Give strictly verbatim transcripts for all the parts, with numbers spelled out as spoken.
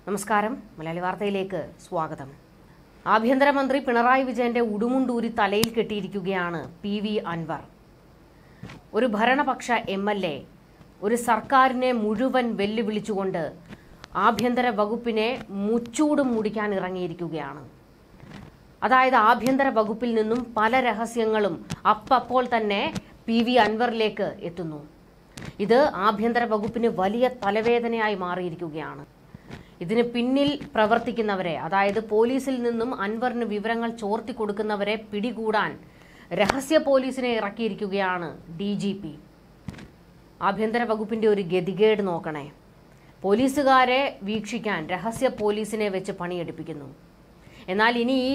നമസ്കാരം. മലയാളി വാർത്തയിലേക്ക് സ്വാഗതം. ആഭ്യന്തരമന്ത്രി പിണറായി വിജയന്റെ ഉടുമുണ്ടൂരി തലയിൽ കെട്ടിയിരിക്കുകയാണ് പി വി അൻവർ. ഒരു ഭരണപക്ഷ എം എൽ എ ഒരു സർക്കാരിനെ മുഴുവൻ വെല്ലുവിളിച്ചുകൊണ്ട് ആഭ്യന്തര വകുപ്പിനെ മുച്ചൂടും മുടിക്കാൻ ഇറങ്ങിയിരിക്കുകയാണ്. അതായത് ആഭ്യന്തര വകുപ്പിൽ നിന്നും പല രഹസ്യങ്ങളും അപ്പപ്പോൾ തന്നെ പി വി അൻവറിലേക്ക് എത്തുന്നു. ഇത് ആഭ്യന്തര വകുപ്പിന് വലിയ തലവേദനയായി മാറിയിരിക്കുകയാണ്. ഇതിന് പിന്നിൽ പ്രവർത്തിക്കുന്നവരെ, അതായത് പോലീസിൽ നിന്നും അൻവറിന് വിവരങ്ങൾ ചോർത്തി കൊടുക്കുന്നവരെ പിടികൂടാൻ രഹസ്യ പോലീസിനെ ഇറക്കിയിരിക്കുകയാണ് ഡി ജി പി. ആഭ്യന്തര വകുപ്പിന്റെ ഒരു ഗതികേട് നോക്കണേ. പോലീസുകാരെ വീക്ഷിക്കാൻ രഹസ്യ പോലീസിനെ വെച്ച് പണിയെടുപ്പിക്കുന്നു. എന്നാൽ ഇനി ഈ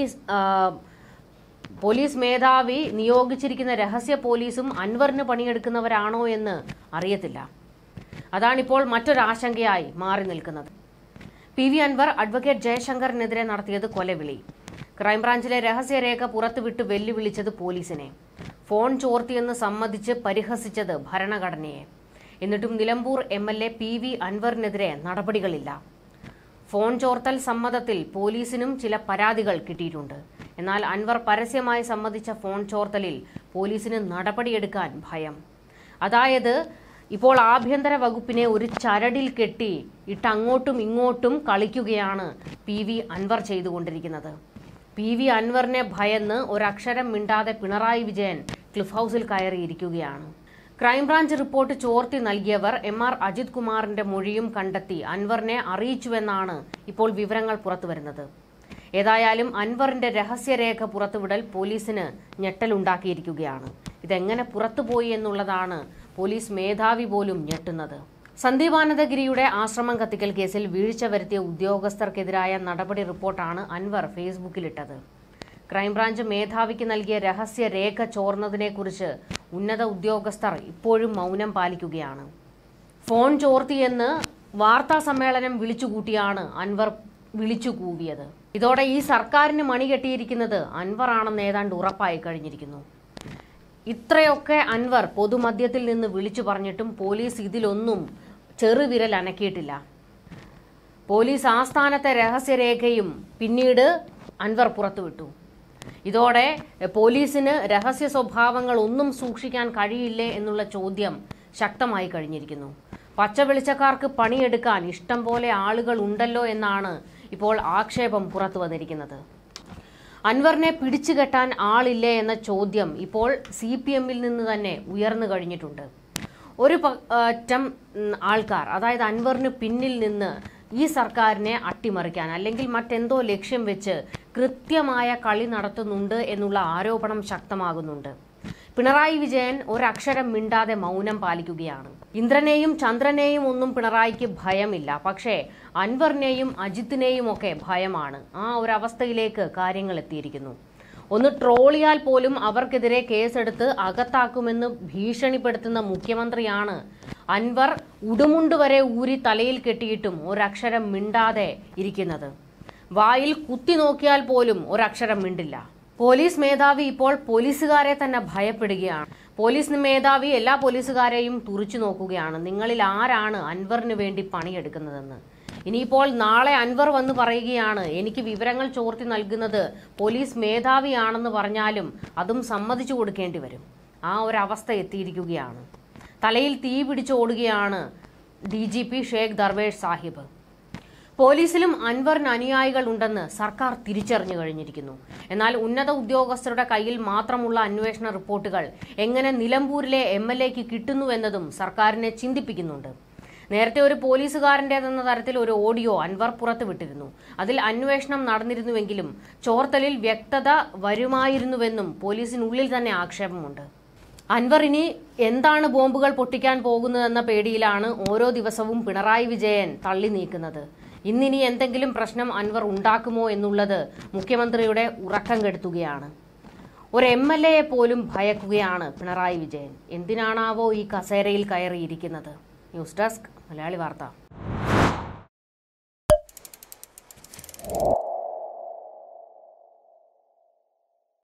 പോലീസ് മേധാവി നിയോഗിച്ചിരിക്കുന്ന രഹസ്യ പോലീസും അൻവറിന് പണിയെടുക്കുന്നവരാണോ എന്ന് അറിയത്തില്ല. അതാണിപ്പോൾ മറ്റൊരാശങ്കയായി മാറി നിൽക്കുന്നത്. പി വി അൻവർ അഡ്വക്കേറ്റ് ജയശങ്കറിനെതിരെ നടത്തിയത് കൊലവിളി. ക്രൈംബ്രാഞ്ചിലെ രഹസ്യരേഖ പുറത്തുവിട്ട് വെല്ലുവിളിച്ചത് പോലീസിനെ. ഫോൺ ചോർത്തിയെന്ന് സമ്മതിച്ച് പരിഹസിച്ചത് ഭരണഘടനയെ. എന്നിട്ടും Nilambur M L A P V അൻവറിനെതിരെ നടപടികളില്ല. ഫോൺ ചോർത്തൽ സമ്മതത്തിൽ പോലീസിനും ചില പരാതികൾ കിട്ടിയിട്ടുണ്ട്. എന്നാൽ അൻവർ പരസ്യമായി സമ്മതിച്ച ഫോൺ ചോർത്തലിൽ പോലീസിന് നടപടിയെടുക്കാൻ ഭയം. അതായത് ഇപ്പോൾ ആഭ്യന്തര വകുപ്പിനെ ഒരു ചരടിൽ കെട്ടി ഇട്ടങ്ങോട്ടും ഇങ്ങോട്ടും കളിക്കുകയാണ് പി വി അൻവർ ചെയ്തുകൊണ്ടിരിക്കുന്നത്. പി വി അൻവറിനെ ഭയന്ന് ഒരക്ഷരം മിണ്ടാതെ പിണറായി വിജയൻ ക്ലിഫ് ഹൌസിൽ കയറിയിരിക്കുകയാണ്. ക്രൈംബ്രാഞ്ച് റിപ്പോർട്ട് ചോർത്തി നൽകിയവർ എം ആർ അജിത് കുമാറിന്റെ മൊഴിയും കണ്ടെത്തി അൻവറിനെ അറിയിച്ചുവെന്നാണ് ഇപ്പോൾ വിവരങ്ങൾ പുറത്തുവരുന്നത്. ഏതായാലും അൻവറിന്റെ രഹസ്യരേഖ പുറത്തുവിടൽ പോലീസിന് ഞെട്ടലുണ്ടാക്കിയിരിക്കുകയാണ്. ഇതെങ്ങനെ പുറത്തുപോയി എന്നുള്ളതാണ് പോലീസ് മേധാവി പോലും ഞെട്ടുന്നത്. സന്ദീപാനന്ദഗിരിയുടെ ആശ്രമം കത്തിക്കൽ കേസിൽ വീഴ്ച വരുത്തിയ ഉദ്യോഗസ്ഥർക്കെതിരായ നടപടി റിപ്പോർട്ടാണ് അൻവർ ഫേസ്ബുക്കിലിട്ടത്. ക്രൈംബ്രാഞ്ച് മേധാവിക്ക് നൽകിയ രഹസ്യരേഖ ചോർന്നതിനെക്കുറിച്ച് ഉന്നത ഉദ്യോഗസ്ഥർ ഇപ്പോഴും മൗനം പാലിക്കുകയാണ്. ഫോൺ ചോർത്തിയെന്ന് വാർത്താ സമ്മേളനം വിളിച്ചുകൂട്ടിയാണ് അൻവർ വിളിച്ചു കൂവിയത്. ഇതോടെ ഈ സർക്കാരിന് മണികെട്ടിയിരിക്കുന്നത് അൻവർ ആണെന്ന് ഏതാണ്ട് ഉറപ്പായി കഴിഞ്ഞിരിക്കുന്നു. ഇത്രയൊക്കെ അൻവർ പൊതുമധ്യത്തിൽ നിന്ന് വിളിച്ചു പറഞ്ഞിട്ടും പോലീസ് ഇതിലൊന്നും ചെറുവിരൽ അനക്കിയിട്ടില്ല. പോലീസ് ആസ്ഥാനത്തെ രഹസ്യരേഖയും പിന്നീട് അൻവർ പുറത്തുവിട്ടു. ഇതോടെ പോലീസിന് രഹസ്യ സ്വഭാവങ്ങൾ ഒന്നും സൂക്ഷിക്കാൻ കഴിയില്ലേ എന്നുള്ള ചോദ്യം ശക്തമായി കഴിഞ്ഞിരിക്കുന്നു. പച്ച വെളിച്ചക്കാർക്ക് പണിയെടുക്കാൻ ഇഷ്ടം പോലെ ആളുകൾ ഉണ്ടല്ലോ എന്നാണ് ഇപ്പോൾ ആക്ഷേപം പുറത്തു വന്നിരിക്കുന്നത്. അൻവറിനെ പിടിച്ചുകെട്ടാൻ ആളില്ലേ എന്ന ചോദ്യം ഇപ്പോൾ സി പി എമ്മിൽ നിന്ന് തന്നെ ഉയർന്നു കഴിഞ്ഞിട്ടുണ്ട്. ഒരു പറ്റം ആൾക്കാർ, അതായത് അൻവറിന് പിന്നിൽ നിന്ന് ഈ സർക്കാരിനെ അട്ടിമറിക്കാൻ അല്ലെങ്കിൽ മറ്റെന്തോ ലക്ഷ്യം വെച്ച് കൃത്യമായ കളി നടത്തുന്നുണ്ട് എന്നുള്ള ആരോപണം ശക്തമാകുന്നുണ്ട്. പിണറായി വിജയൻ ഒരക്ഷരം മിണ്ടാതെ മൗനം പാലിക്കുകയാണ്. ഇന്ദ്രനെയും ചന്ദ്രനെയും ഒന്നും പിണറായിക്ക് ഭയമില്ല. പക്ഷേ അൻവറിനെയും അജിത്തിനെയും ഒക്കെ ഭയമാണ്. ആ ഒരവസ്ഥയിലേക്ക് കാര്യങ്ങൾ എത്തിയിരിക്കുന്നു. ഒന്ന് ട്രോളിയാൽ പോലും അവർക്കെതിരെ കേസെടുത്ത് അകത്താക്കുമെന്ന് ഭീഷണിപ്പെടുത്തുന്ന മുഖ്യമന്ത്രിയാണ് അൻവർ ഉടുമുണ്ട് വരെ ഊരി തലയിൽ കെട്ടിയിട്ടും ഒരക്ഷരം മിണ്ടാതെ ഇരിക്കുന്നത്. വായിൽ കുത്തി നോക്കിയാൽ പോലും ഒരക്ഷരം മിണ്ടില്ല. പോലീസ് മേധാവി ഇപ്പോൾ പോലീസുകാരെ തന്നെ ഭയപ്പെടുകയാണ്. പോലീസ് മേധാവി എല്ലാ പോലീസുകാരെയും തുറിച്ചു നോക്കുകയാണ്. നിങ്ങളിൽ ആരാണ് അൻവറിന് വേണ്ടി പണിയെടുക്കുന്നതെന്ന്. ഇനിയിപ്പോൾ നാളെ അൻവർ വന്ന് പറയുകയാണ് എനിക്ക് വിവരങ്ങൾ ചോർത്തി നൽകുന്നത് പോലീസ് മേധാവിയാണെന്ന് പറഞ്ഞാലും അതും സമ്മതിച്ചു കൊടുക്കേണ്ടി വരും. ആ ഒരവസ്ഥ എത്തിയിരിക്കുകയാണ്. തലയിൽ തീ പിടിച്ചോടുകയാണ് D G P Shaikh Darvesh Saheb. പോലീസിലും അൻവറിന് അനുയായികൾ ഉണ്ടെന്ന് സർക്കാർ തിരിച്ചറിഞ്ഞു കഴിഞ്ഞിരിക്കുന്നു. എന്നാൽ ഉന്നത ഉദ്യോഗസ്ഥരുടെ കയ്യിൽ മാത്രമുള്ള അന്വേഷണ റിപ്പോർട്ടുകൾ എങ്ങനെ നിലമ്പൂരിലെ എം എൽ എക്ക് കിട്ടുന്നുവെന്നതും സർക്കാരിനെ ചിന്തിപ്പിക്കുന്നുണ്ട്. നേരത്തെ ഒരു പോലീസുകാരൻ്റെതെന്ന തരത്തിൽ ഒരു ഓഡിയോ അൻവർ പുറത്തുവിട്ടിരുന്നു. അതിൽ അന്വേഷണം നടന്നിരുന്നുവെങ്കിലും ചോർത്തലിൽ വ്യക്തത വരുമായിരുന്നുവെന്നും പോലീസിനുള്ളിൽ തന്നെ ആക്ഷേപമുണ്ട്. അൻവർ ഇനി എന്താണ് ബോംബുകൾ പൊട്ടിക്കാൻ പോകുന്നതെന്ന പേടിയിലാണ് ഓരോ ദിവസവും പിണറായി വിജയൻ തള്ളി നീക്കുന്നത്. ഇന്നിനി എന്തെങ്കിലും പ്രശ്നം അൻവർ ഉണ്ടാക്കുമോ എന്നുള്ളത് മുഖ്യമന്ത്രിയുടെ ഉറക്കം കെടുത്തുകയാണ്. ഒരു എം എൽ എയെ പോലും ഭയക്കുകയാണ് പിണറായി വിജയൻ. എന്തിനാണാവോ ഈ കസേരയിൽ കയറിയിരിക്കുന്നത്? ന്യൂസ് ഡെസ്ക് മലയാളി വാർത്ത.